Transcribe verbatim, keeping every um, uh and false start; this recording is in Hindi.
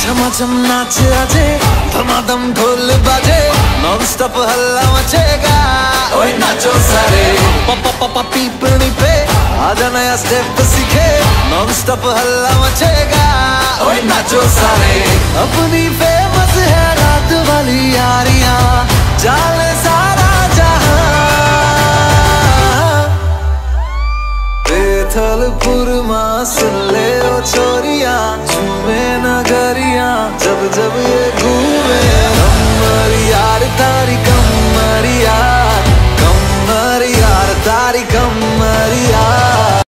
झमाझम नाच आजे, धमाधम ढोल बाजे, नॉन स्टॉप हल्ला मचेगा। ओए नाचो सारे, पापा पापा पीपनी पे आजा नया स्टेप सीखे, नॉन स्टॉप हल्ला मचेगा। ओए नाचो सारे, अपनी फेमस है रात वाली यारियां, जाले सारा जहां। बेथलपुर मां सुन ले ओ छोरियां, झूमे नगरियां जब जब ये